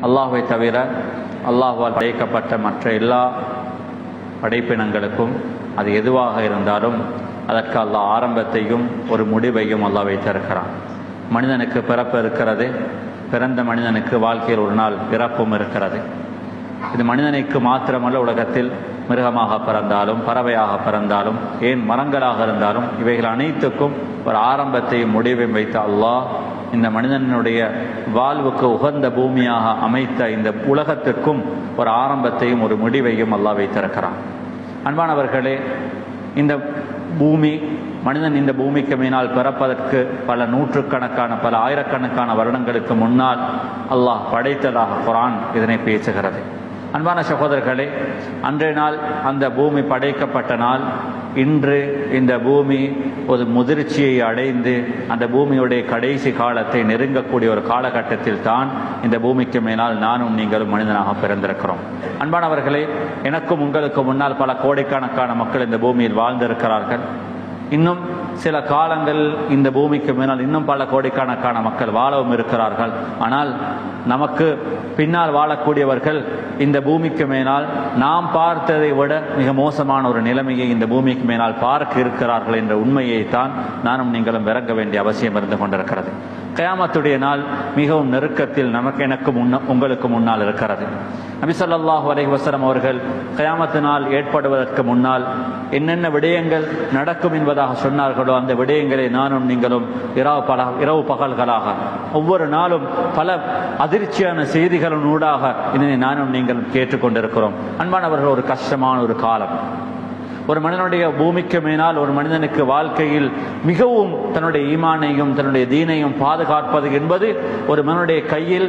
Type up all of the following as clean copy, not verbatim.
அல்லாஹ்வை தவிர அல்லாஹ்வால் படைக்கப்பட்ட மற்ற எல்லா படைப்பினங்களுக்கும் அது எதுவாக இருந்தாலும் அதற்கு அல்லாஹ் ஆரம்பத்தையும் ஒரு முடிவையும் அல்லாஹ் வைத்திருக்கிறான். மனிதனுக்கு பிறப்பு இருக்கிறது, பிறந்த மனிதனுக்கு வாழ்க்கையில் ஒரு நாள் பிறப்பும் இருக்கிறது. இது மனிதனுக்கு மாத்திரமல்ல, உலகத்தில் மிருகமாக பிறந்தாலும் பறவையாக பிறந்தாலும் ஏன் மரங்களாக இருந்தாலும் இவைகள் அனைத்துக்கும் ஒரு ஆரம்பத்தையும் முடிவையும் வைத்த அல்லாஹ் இந்த மனிதனுடைய வாழ்வுக்கு உகந்த பூமியாக அமைத்த இந்த உலகத்திற்கும் ஒரு ஆரம்பத்தையும் ஒரு முடிவையும் அல்லாஹ் வைத்திருக்கிறான். அன்பானவர்களே, இந்த பூமி மனிதன் இந்த பூமிக்கு மேனால் பிறப்பதற்கு பல நூற்றுக்கணக்கான பல ஆயிரக்கணக்கான வருடங்களுக்கு முன்னால் அல்லாஹ் படைத்ததாக குர்ஆன் இதனை பேசுகிறது. அன்பான சகோதரர்களே, அன்றைய நாள் அந்த பூமி படைக்கப்பட்ட நாள், இன்று இந்த பூமி ஒரு முதிர்ச்சியை அடைந்து அந்த பூமியுடைய கடைசி காலத்தை நெருங்கக்கூடிய ஒரு காலகட்டத்தில் தான் இந்த பூமிக்கு மேலால் நானும் நீங்களும் மனிதனாக பிறந்திருக்கிறோம். அன்பானவர்களே, எனக்கும் உங்களுக்கு முன்னால் பல கோடிக்கணக்கான மக்கள் இந்த பூமியில் வாழ்ந்திருக்கிறார்கள். இன்னும் சில காலங்கள் இந்த பூமிக்கு மேலால் இன்னும் பல கோடிக்கணக்கான மக்கள் வாழவும் இருக்கிறார்கள். ஆனால் நமக்கு பின்னால் வாழக்கூடியவர்கள் இந்த பூமிக்கு மேலால் நாம் பார்த்ததை விட மிக மோசமான ஒரு நிலைமையை இந்த பூமிக்கு மேலால் பார்க்க இருக்கிறார்கள் என்ற உண்மையை தான் நானும் நீங்களும் இறங்க வேண்டிய அவசியம் இருந்து கொண்டிருக்கிறது. கியாமத்துடைய நாள் மிகவும் நெருக்கத்தில் எனக்கு உங்களுக்கு முன்னால் இருக்கிறது. நபி ஸல்லல்லாஹு அலைஹி வஸல்லம் அவர்கள் கியாமத்து நாள் ஏற்படுவதற்கு முன்னால் என்னென்ன விடயங்கள் நடக்கும் என்பதாக சொன்னார்களோ அந்த விடயங்களை நானும் நீங்களும் இரவு பகல்களாக ஒவ்வொரு நாளும் பல அதிர்ச்சியான செய்திகளின் ஊடாக இதனை நானும் நீங்களும் கேட்டுக்கொண்டிருக்கிறோம். அன்பானவர்கள், ஒரு கஷ்டமான ஒரு காலம். ஒரு மனிதனுடைய பூமிக்கு மேனால் ஒரு மனிதனுக்கு வாழ்க்கையில் மிகவும் தன்னுடைய ஈமானையும் தன்னுடைய தீனையும் பாதுகாப்பது என்பது ஒரு மனிதனுடைய கையில்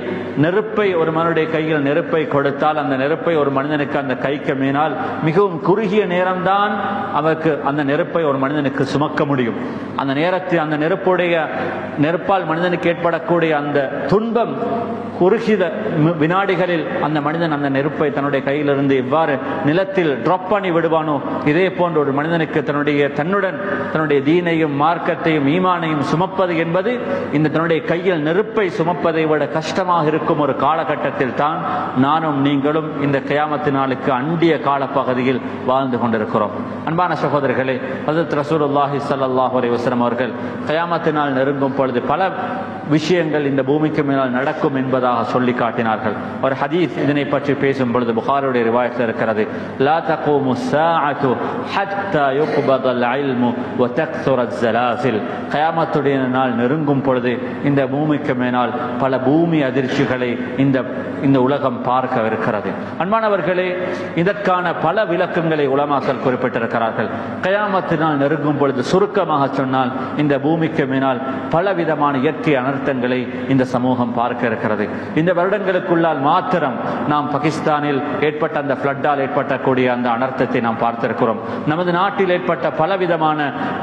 நெருப்பை கொடுத்தால் அந்த நெருப்பை ஒரு மனிதனுக்கு அந்த கைக்கு மேனால் மிகவும் குறுகிய நேரம்தான் அவருக்கு அந்த நெருப்பை ஒரு மனிதனுக்கு சுமக்க முடியும். அந்த நேரத்தில் அந்த நெருப்பால் மனிதனுக்கு ஏற்படக்கூடிய அந்த துன்பம் குறுகிய வினாடிகளில் அந்த மனிதன் அந்த நெருப்பை தன்னுடைய கையிலிருந்து எவ்வாறு நிலத்தில் டிராப் பண்ணி விடுவானோ இதே போன்ற ஒரு மனிதனுக்கு தன்னுடைய தீனையும் மார்க்கத்தையும் ஈமானையும் சுமப்பது என்பது இந்த தன்னுடைய கையில் நெருப்பை சுமப்பதை விட கஷ்டமாக இருக்கும் ஒரு காலகட்டத்தில் தான் நானும் நீங்களும் இந்த கியாமத்து நாளுக்கு அண்டிய காலப்பகுதியில் வாழ்ந்து கொண்டிருக்கிறோம். அன்பான சகோதரர்களே, ஹஜ்ரத் ரசூலுல்லாஹி ஸல்லல்லாஹு அலைஹி வஸல்லம் அவர்கள் கியாமத்து நாள் நெருங்கும் பொழுது பல விஷயங்கள் இந்த பூமிக்கு மேல் நடக்கும் என்பதாக சொல்லி காட்டினார்கள். ஒரு ஹதீஸ் இதனை பற்றி பேசும் பொழுது புகாரியுடைய ரிவாயத்தில் இருக்கிறது, லா தகூமு ஸாஅத்து ஹத்தா யுக்பதல் இல்மு வ தக்ஸுரத் ஸலாஸில். கியாமத்துடைய நாள் நெருங்கும் பொழுது இந்த பூமிக்கு மேல் பல பூமி அதிர்ச்சிகளை இந்த உலகம் பார்க்க இருக்கிறது. அன்பானவர்களே, இதற்கான பல விளக்கங்களை உலமாக்கள் குறிப்பிட்டிருக்கிறார்கள். கியாமத்து நாள் நெருங்கும் பொழுது சுருக்கமாக சொன்னால் இந்த பூமிக்கு மேல் பலவிதமான இயற்கை அனர்த்தங்களை இந்த சமூகம் பார்க்க இருக்கிறது. இந்த வருடங்களுக்குள்ளால் மாத்திரம் நாம் பாகிஸ்தானில் ஏற்பட்ட அந்த ஃப்ளட்டால் ஏற்பட்டக்கூடிய அந்த அனர்த்தத்தை நாம் பார்த்திருக்கிறோம். நமது நாட்டில் ஏற்பட்ட பலவிதமான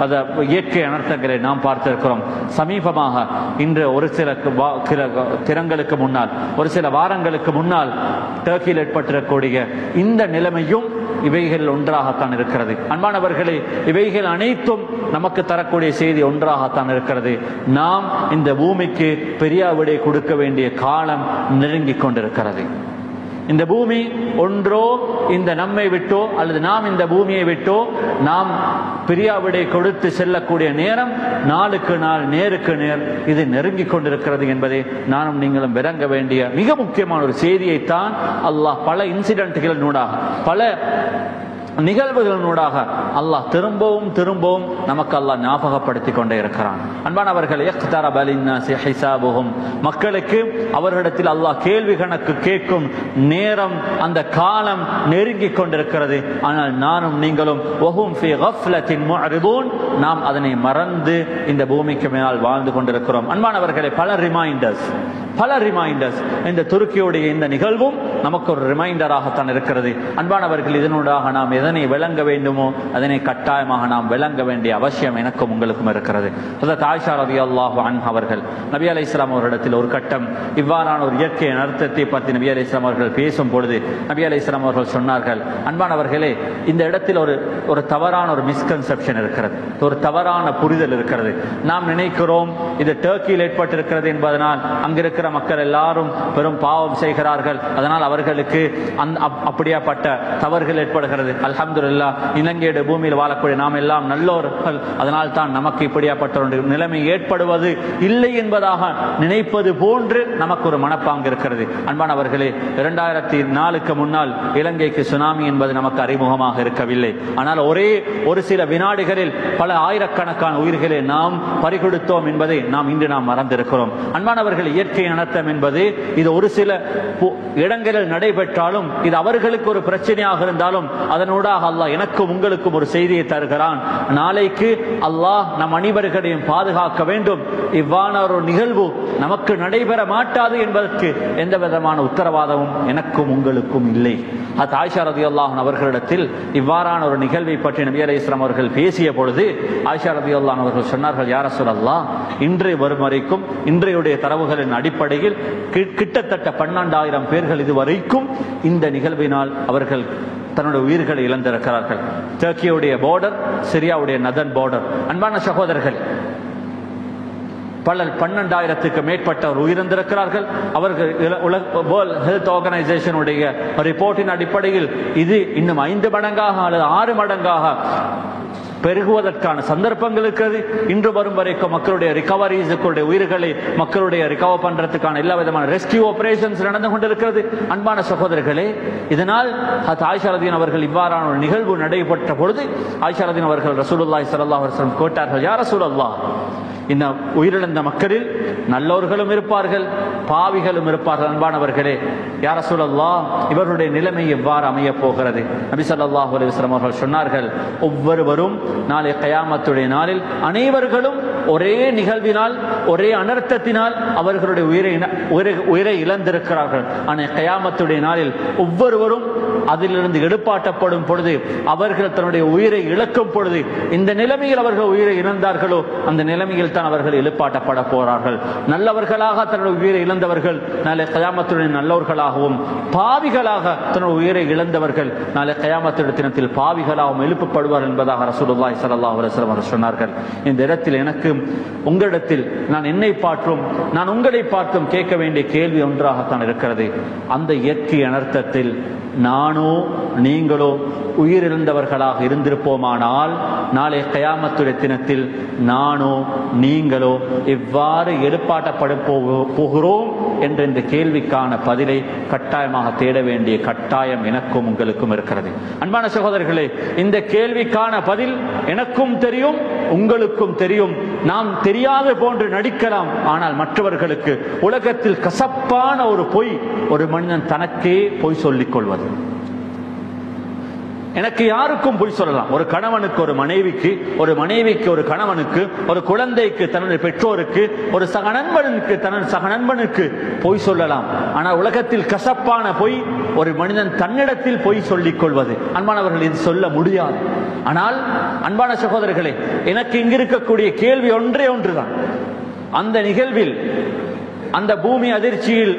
இயற்கை அனர்த்தங்களை நாம் பார்த்திருக்கிறோம். சமீபமாக இன்று ஒரு சில தினங்களுக்கு முன்னால் ஒரு சில வாரங்களுக்கு முன்னால் டர்க்கியில் ஏற்பட்டிருக்கக்கூடிய இந்த நிலைமையும் இவைகள் ஒன்றாகத்தான் இருக்கிறது. அன்பானவர்களே, இவைகள் அனைத்தும் நமக்கு தரக்கூடிய செய்தி ஒன்றாகத்தான் இருக்கிறது. நாம் இந்த பூமிக்கு பெரிய விடை கொடுக்க வேண்டிய காலம் நெருங்கிக் கொண்டிருக்கிறது. இந்த பூமி ஒன்றோ இந்த நம்மை விட்டோ அல்லது நாம் இந்த பூமியை விட்டோ நாம் பிரியாவிடை கொடுத்து செல்லக்கூடிய நேரம் நாளுக்கு நாள் நேருக்கு நேர் இது நெருங்கிக் கொண்டிருக்கிறது என்பதை நானும் நீங்களும் விளங்க வேண்டிய மிக முக்கியமான ஒரு செய்தியைத்தான் அல்லாஹ் பல இன்சிடென்ட்களினூடாக பல நிகழ்வுகளினூடாக அல்லாஹ் திரும்பவும் நமக்கு அல்லாஹ் ஞாபகப்படுத்தி கொண்டே இருக்கிறான். அன்பானவர்களே, இக்தரப லின்னாஸி ஹிசாபுஹும், மக்களுக்கு அவர்களிடத்தில் அல்லாஹ் கேள்வி கணக்கு கேட்கும் நேரம் அந்த காலம் நெருங்கிக் கொண்டிருக்கிறது. ஆனால் நானும் நீங்களும் வஹும் ஃபீ கஃப்லத்தின் முஅரிதூன், நாம் அதனை மறந்து இந்த பூமிக்கு மேல் வாழ்ந்து கொண்டிருக்கிறோம். அன்பானவர்களே, பல ரிமைண்டர்ஸ் இந்த துருக்கியுடைய இந்த நிகழ்வும் நமக்கு ஒரு ரிமைண்டராகத்தான் இருக்கிறது. அன்பானவர்கள், இதனூடாக நாம் எதனை விளங்க வேண்டுமோ அதனை கட்டாயமாக நாம் விளங்க வேண்டிய அவசியம் எனக்கும் உங்களுக்கும் இருக்கிறது. ஹஜ்ரத் ஆயிஷா ரலியல்லாஹு அன்ஹா அவர்கள் நபி அலைஹிஸ்ஸலாம் அவர்களிடத்தில் ஒரு கட்டம் இவ்வாறான ஒரு இயற்கை அனர்த்தத்தை பற்றி நபி அலைஹிஸ்ஸலாம் அவர்கள் பேசும் பொழுது நபி அலைஹிஸ்ஸலாம் அவர்கள் சொன்னார்கள், அன்பானவர்களே, இந்த இடத்தில் ஒரு தவறான ஒரு மிஸ்கன்செப்ஷன் இருக்கிறது, ஒரு தவறான புரிதல் இருக்கிறது. நாம் நினைக்கிறோம் இது டர்க்கியில் ஏற்பட்டிருக்கிறது என்பதனால் அங்கிருக்கிற மக்கள் எல்லாரும் பெரும் பாவம் செய்கிறார்கள், அதனால் அவர்களுக்கு அப்படியாப்பட்ட தவறுகள் ஏற்படுகிறது. அல்ஹம்துலில்லாஹ், இலங்கையுடைய பூமியில் வாழக்கூடிய நாம் எல்லாம் நல்லோர்கள், அதனால் தான் நமக்கு இப்படியாப்பட்ட ஒரு நிலைமை ஏற்படுவது இல்லை என்பதாக நினைப்பது போன்று நமக்கு ஒரு மனப்பாங்கு இருக்கிறது. அன்பானவர்களே, 2004க்கு முன்னால் இலங்கைக்கு சுனாமி என்பது நமக்கு அறிமுகமாக இருக்கவில்லை. ஆனால் ஒரே ஒரு சில வினாடிகளில் பல ஆயிரக்கணக்கான உயிர்களை நாம் பறிகொடுத்தோம் என்பதை இன்று நாம் மறந்திருக்கிறோம். அன்பானவர்கள், இயற்கை அனர்த்தம் என்பது இது ஒரு சில இடங்களில் நடைபெற்றாலும் இது அவர்களுக்கு ஒரு பிரச்சனையாக இருந்தாலும் அதனூடாக அல்லாஹ் எனக்கும் உங்களுக்கும் ஒரு செய்தியை தருகிறான். நாளைக்கு அல்லாஹ் நம் அனைவர்களையும் பாதுகாக்க வேண்டும். இவ்வாறான ஒரு நிகழ்வு நமக்கு நடைபெற மாட்டாது என்பதற்கு எந்த விதமான உத்தரவாதமும் எனக்கும் உங்களுக்கும் இல்லை. அது ஆயிஷா ரலியல்லாஹு அன்ஹா அவர்களிடத்தில் இவ்வாறான ஒரு நிகழ்வை பற்றி நபி அலைஹிஸ்ஸலாம் அவர்கள் பேசிய பொழுது ஆயிஷா ரலியல்லாஹு அன்ஹா அவர்கள் சொன்னார்கள், யா ரசூலல்லாஹ், இன்றைய வரும் வரைக்கும் இன்றைய தரவுகளின் அடிப்படையில் கிட்டத்தட்ட 12,000 பேர்கள் இதுவரைக்கும் இந்த நிகழ்வினால் அவர்கள் தன்னுடைய உயிர்களை இழந்திருக்கிறார்கள். டர்க்கியுடைய பார்டர், சிரியாவுடைய நதன் பார்டர். அன்பான சகோதரர்கள், பல 12,000க்கு மேற்பட்டவர் உயிரிழந்திருக்கிறார்கள். அவர்கள் வேர்ல்ட் ஹெல்த் ஆர்கனைசேஷனுடைய ரிப்போர்ட்டின் அடிப்படையில் இது இன்னும் 5 மடங்காக அல்லது 6 மடங்காக பெருகுவதற்கான சந்தர்ப்பங்கள் இருக்கிறது. இன்று வரும் வரைக்கும் மக்களுடைய ரிகவரிஸுடைய உயிர்களை மக்களுடைய ரிகவர் பண்றதுக்கான எல்லா விதமான ரெஸ்கியூ ஆபரேஷன்ஸ் நடந்து கொண்டிருக்கிறது. அன்பான சகோதரர்களே, இதனால் ஆயிஷா ரலியல்லாஹு அவர்கள் இவ்வாறான ஒரு நிகழ்வு நடைபெற்ற பொழுது ஆயிஷா ரலியல்லாஹு அவர்கள் ரசூலுல்லாஹி ஸல்லல்லாஹு அலைஹி வஸல்லம் கேட்டார்கள், யா ரசூலல்லாஹ், இந்த உயிரிழந்த மக்களில் நல்லவர்களும் இருப்பார்கள், பாவிகளும் இருப்பார்கள். அன்பானவர்களே, யா ரசூலல்லாஹ், இவர்களுடைய நிலைமை எவ்வாறு அமைய போகிறது? நபி ஸல்லல்லாஹு அலைஹி வஸல்லம் அவர்கள் சொன்னார்கள், ஒவ்வொருவரும் நாளை கியாமத்துடைய நாளில் அனைவர்களும் ஒரே நிகழ்வினால், ஒரே அனர்த்தத்தினால் அவர்களுடைய உயிரை இழந்திருக்கிறார்கள். ஆனால் கியாமத்துடைய நாளில் ஒவ்வொருவரும் அதிலிருந்து எடுப்பாட்டப்படும் பொழுது, அவர்கள் தன்னுடைய உயிரை இழக்கும் பொழுது, இந்த நிலைமையில் அவர்கள் உயிரை இழந்தார்களோ அந்த நிலைமையில் தான் அவர்கள் எழுப்பாட்டப்பட போறார்கள். நல்லவர்களாக தன்னுடைய உயிரை இழந்தவர்கள் நாளை கியாமத்துடைய நல்லவர்களாகவும், பாவிகளாக தன்னுடைய உயிரை இழந்தவர்கள் நாளை கியாமத்துடைய தினத்தில் பாவிகளாகவும் எழுப்பப்படுவார் என்பதாக ரசூலுல்லாஹி ஸல்லல்லாஹு அலைஹி வஸல்லம் சொன்னார்கள். இந்த இடத்தில் எனக்கு உங்களிடத்தில் நான் என்னை பார்த்தும் நான் உங்களை பார்த்தும் கேட்க வேண்டிய கேள்வி ஒன்றாகத்தான் இருக்கிறது. அந்த இயற்கை அனர்த்தத்தில் நானோ நீங்களோ உயிரிழந்தவர்களாக இருந்திருப்போமானால் நாளை கியாமத்துடைய தினத்தில் நானோ நீங்களோ எவ்வாறு எழுப்பாட்டப்பட போகிறோம் என்ற இந்த கேள்விக்கான பதிலை கட்டாயமாக தேட வேண்டிய கட்டாயம் எனக்கும் உங்களுக்கும் இருக்கிறது. அன்பான சகோதரர்களே, இந்த கேள்விக்கான பதில் எனக்கும் தெரியும், உங்களுக்கும் தெரியும். நாம் தெரியாத போன்று நடிக்கலாம், ஆனால் மற்றவர்களுக்கு உலகத்தில் கசப்பான ஒரு பொய் ஒரு மனிதன் தனக்கே பொய் சொல்லிக் கொள்வது. எனக்கு யாருக்கும் பொய் சொல்லலாம். ஒரு கணவனுக்கு ஒரு மனைவிக்கு, ஒரு மனைவிக்கு ஒரு கணவனுக்கு, ஒரு குழந்தைக்கு தன்னுடைய பெற்றோருக்கு, ஒரு சக நண்பனுக்கு தன்னுடைய சக நண்பனுக்கு பொய் சொல்லலாம். ஆனால் உலகத்தில் கசப்பான பொய் ஒரு மனிதன் தன்னிடத்தில் பொய் சொல்லிக் கொள்வது, அன்பானவர்கள், இது சொல்ல முடியாது. ஆனால் அன்பான சகோதரர்களே, எனக்கு இங்கிருக்கக்கூடிய கேள்வி ஒன்றே ஒன்றுதான். அந்த நிகழ்வில், அந்த பூமி அதிர்ச்சியில்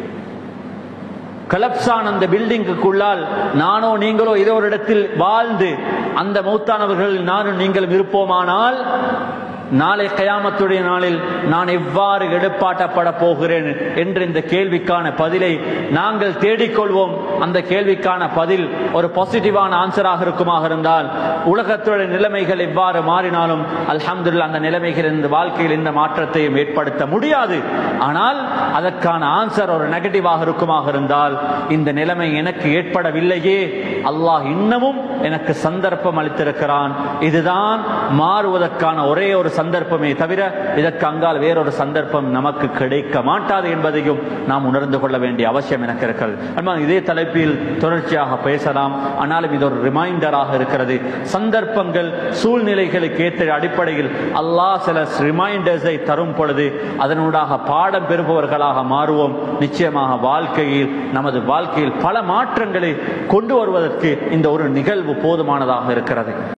கலப்சான் அந்த பில்டிங்குக்குள்ளால் நானோ நீங்களோ ஏதோ ஒரு இடத்தில் வாழ்ந்து அந்த மௌத்தானவர்கள் நானும் நீங்களும் இருப்போமானால் நாளை கியாமத்துடைய நாளில் நான் எவ்வாறு எடுப்பாட்டப்பட போகிறேன் என்ற இந்த கேள்விக்கான பதிலை நாங்கள் தேடிக்கொள்வோம். அந்த கேள்விக்கான பதில் ஒரு பாசிட்டிவான ஆன்சராக இருக்குமாக இருந்தால் உலகத்துடைய நிலைமைகள் எவ்வாறு மாறினாலும் அல்ஹம்துலில்லாஹ் அந்த நிலைமைகள் இந்த வாழ்க்கையில் இந்த மாற்றத்தையும் ஏற்படுத்த முடியாது. ஆனால் அதற்கான ஆன்சர் ஒரு நெகட்டிவாக இருக்குமாக இருந்தால் இந்த நிலைமை எனக்கு ஏற்படவில்லையே, அல்லாஹ் இன்னமும் எனக்கு சந்தர்ப்பம் அளித்திருக்கிறான், இதுதான் மாறுவதற்கான ஒரே ஒரு சந்தர்ப்பமே தவிர இதற்கு அங்கால் வேறொரு சந்தர்ப்பம் நமக்கு கிடைக்க மாட்டாது என்பதையும் நாம் உணர்ந்து கொள்ள வேண்டிய அவசியம் எனக்கு இருக்கிறது. இதே தலைப்பில் தொடர்ச்சியாக பேசலாம். ஆனாலும் இது ஒரு ரிமைண்டராக இருக்கிறது. சந்தர்ப்பங்கள் சூழ்நிலைகளுக்கு ஏற்ற அடிப்படையில் அல்லாஹ் சில ரிமைண்டர்ஸை தரும் பொழுது அதனூடாக பாடம் பெறுபவர்களாக மாறுவோம். நிச்சயமாக நமது வாழ்க்கையில் பல மாற்றங்களை கொண்டு வருவதற்கு இந்த ஒரு நிகழ்வு போதுமானதாக இருக்கிறது.